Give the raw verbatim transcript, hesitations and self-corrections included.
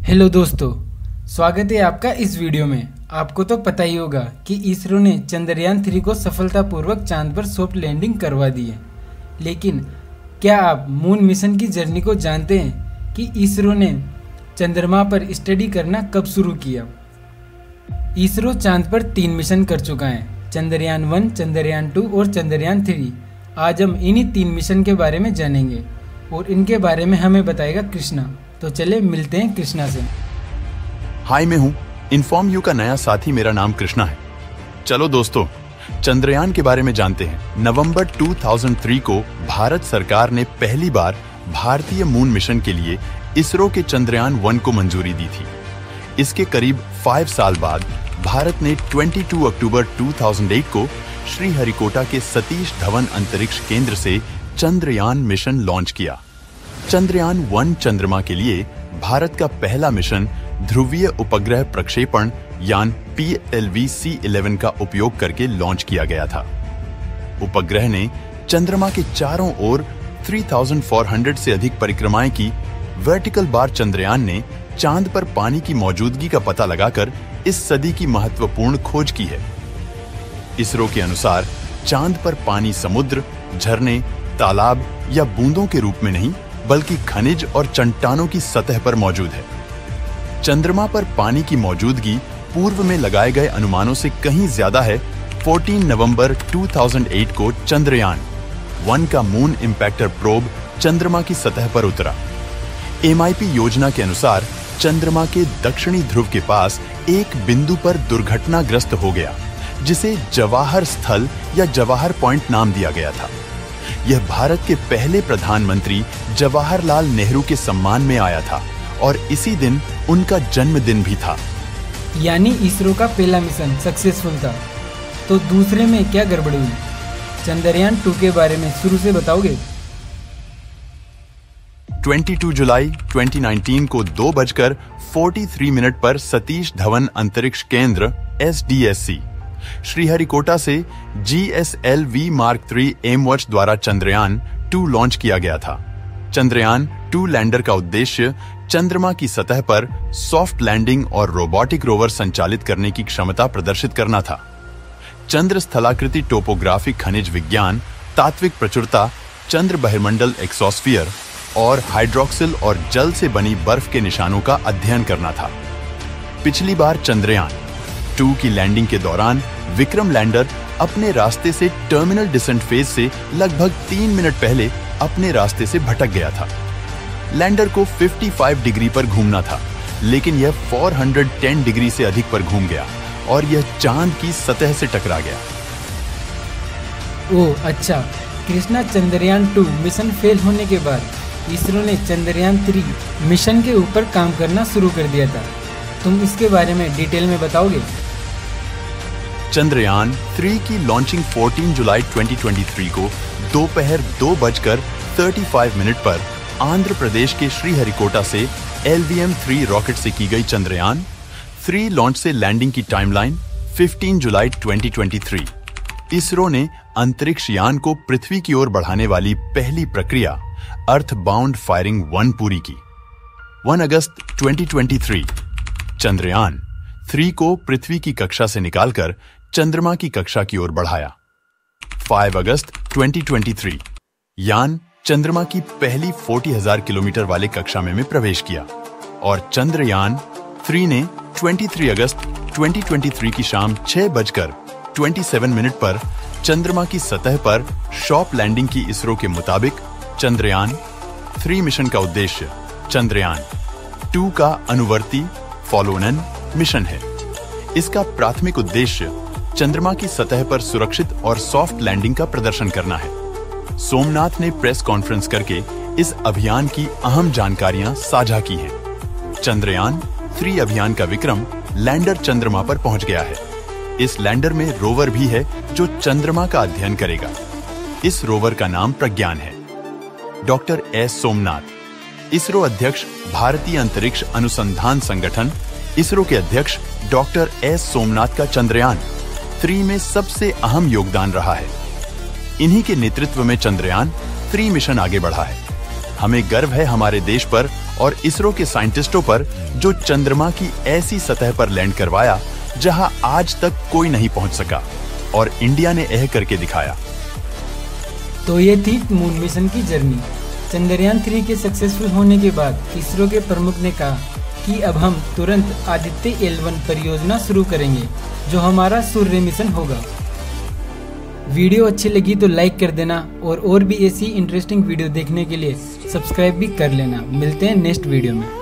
Hello दोस्तों, स्वागत है आपका इस वीडियो में। आपको तो पता ही होगा कि इसरो ने चंद्रयान थ्री को सफलतापूर्वक चांद पर सॉफ्ट लैंडिंग करवा दी है। लेकिन क्या आप मून मिशन की जर्नी को जानते हैं कि इसरो ने चंद्रमा पर स्टडी करना कब शुरू किया? इसरो चांद पर तीन मिशन कर चुका है, चंद्रयान वन, चंद्रयान टू और चंद्रयान थ्री। आज हम इन्हीं तीन मिशन के बारे में जानेंगे और इनके बारे में हमें बताएगा कृष्णा। तो चले मिलते हैं कृष्णा से। हाय, मैं हूँ इन्फॉर्म यू का नया साथी। मेरा नाम कृष्णा है। चलो दोस्तों, चंद्रयान के बारे में जानते हैं। नवंबर दो हज़ार तीन को भारत सरकार ने पहली बार भारतीय मून मिशन के लिए इसरो के चंद्रयान वन को मंजूरी दी थी। इसके करीब पाँच साल बाद भारत ने बाईस अक्टूबर दो हज़ार आठ को श्रीहरिकोटा के सतीश धवन अंतरिक्ष केंद्र से चंद्रयान मिशन लॉन्च किया। चंद्रयान वन चंद्रमा के लिए भारत का पहला मिशन ध्रुवीय उपग्रह प्रक्षेपण यान पी एल वी सी ग्यारह का उपयोग करके लॉन्च किया गया था। उपग्रह ने चंद्रमा के चारों ओर तीन हज़ार चार सौ से अधिक परिक्रमाएं की। वर्टिकल बार चंद्रयान ने चांद पर पानी की मौजूदगी का पता लगाकर इस सदी की महत्वपूर्ण खोज की है। इसरो के अनुसार चांद पर पानी समुद्र, झरने, तालाब या बूंदों के रूप में नहीं बल्कि खनिज और चट्टानों की सतह पर मौजूद है। चंद्रमा पर पानी की मौजूदगी पूर्व में लगाए गए अनुमानों से कहीं ज्यादा है। चौदह नवंबर दो हज़ार आठ को चंद्रयान वन का मून इंपैक्टर प्रोब चंद्रमा की सतह पर उतरा। एम आई पी योजना के अनुसार चंद्रमा के दक्षिणी ध्रुव के पास एक बिंदु पर दुर्घटनाग्रस्त हो गया, जिसे जवाहर स्थल या जवाहर पॉइंट नाम दिया गया था। यह भारत के पहले प्रधानमंत्री जवाहरलाल नेहरू के सम्मान में आया था और इसी दिन उनका जन्मदिन भी था। यानी इसरो का पहला मिशन सक्सेसफुल था। तो दूसरे में क्या गड़बड़ हुई? चंद्रयान टू के बारे में शुरू से बताओगे? बाईस जुलाई दो हज़ार उन्नीस को दो बजकर तैंतालीस मिनट पर सतीश धवन अंतरिक्ष केंद्र S D S C Sriharikota से G S L V mark three एमवॉच द्वारा चंद्रयान टू लॉन्च किया गया था। चंद्रयान टू लैंडर का उद्देश्य चंद्रमा की सतह पर सॉफ्ट लैंडिंग और रोबोटिक रोवर संचालित करने की क्षमता प्रदर्शित करना था। चंद्र स्थलाकृति टोपोग्राफी, खनिज विज्ञान, तात्विक प्रचुरता, चंद्र बहिर्मंडल एक्सोस्फीयर और हाइड्रोक्सिल और जल से बनी बर्फ के निशानों का अध्ययन करना था। पिछली बार चंद्रयान टू की लैंडिंग के दौरान विक्रम लैंडर अपने रास्ते से टर्मिनल डिसेंट फेज से लगभग तीन मिनट पहले अपने रास्ते से भटक गया था। लैंडर को पचपन डिग्री पर घूमना था, लेकिन यह चार सौ दस डिग्री से अधिक पर घूम गया और यह चांद की सतह से टकरा गया। ओह अच्छा, Krishna, Chandrayaan two mission fail होने के बाद इसरो ने चंद्रयान थ्री मिशन के ऊपर काम करना शुरू कर दिया था। तुम इसके बारे में डिटेल में बताओगे? चंद्रयान थ्री की लॉन्चिंग चौदह जुलाई दो हज़ार तेईस को दोपहर दो बजकर पैंतीस मिनट पर आंध्र प्रदेश के श्रीहरिकोटा से L V M three rocket से की गई। चंद्रयान थ्री लॉन्च से लैंडिंग की टाइमलाइन पंद्रह जुलाई दो हज़ार तेईस। इसरो ने अंतरिक्ष यान को पृथ्वी की ओर बढ़ाने वाली पहली प्रक्रिया अर्थ बाउंड फायरिंग वन पूरी की। एक अगस्त दो हज़ार तेईस चंद्रयान थ्री को पृथ्वी की कक्षा से निकालकर चंद्रमा की कक्षा की ओर बढ़ाया। पाँच अगस्त दो हज़ार तेईस यान चंद्रमा की पहली चालीस हज़ार किलोमीटर वाले कक्षा में, में प्रवेश किया और चंद्रयान थ्री ने तेईस अगस्त दो हज़ार तेईस की शाम छह बजकर सत्ताईस मिनट पर चंद्रमा की सतह पर सॉफ्ट लैंडिंग की। इसरो के मुताबिक चंद्रयान थ्री मिशन का उद्देश्य चंद्रयान टू का अनुवर्ती फॉलोअन मिशन है। इसका प्राथमिक उद्देश्य चंद्रमा की सतह पर सुरक्षित और सॉफ्ट लैंडिंग का प्रदर्शन करना है। सोमनाथ ने प्रेस कॉन्फ्रेंस करके इस अभियान की अहम जानकारियां साझा की हैं। चंद्रयान थ्री अभियान का विक्रम लैंडर चंद्रमा पर पहुंच गया है। इस लैंडर में रोवर भी है जो चंद्रमा का अध्ययन करेगा। इस रोवर का नाम प्रज्ञान है। डॉक्टर एस सोमनाथ, इसरो अध्यक्ष, भारतीय अंतरिक्ष अनुसंधान संगठन इसरो के अध्यक्ष डॉक्टर एस सोमनाथ का चंद्रयान थ्री में सबसे अहम योगदान रहा है। इन्हीं के नेतृत्व में चंद्रयान थ्री मिशन आगे बढ़ा है। हमें गर्व है हमारे देश पर और इसरो के साइंटिस्टों पर जो चंद्रमा की ऐसी सतह पर लैंड करवाया जहां आज तक कोई नहीं पहुंच सका, और इंडिया ने यह करके दिखाया। तो ये थी मून मिशन की जर्नी। चंद्रयान थ्री के सक्सेसफुल होने के बाद इसरो के प्रमुख ने कहा कि अब हम तुरंत आदित्य एल वन परियोजना शुरू करेंगे, जो हमारा सूर्य मिशन होगा। वीडियो अच्छी लगी तो लाइक कर देना, और और भी ऐसी इंटरेस्टिंग वीडियो देखने के लिए सब्सक्राइब भी कर लेना। मिलते हैं नेक्स्ट वीडियो में।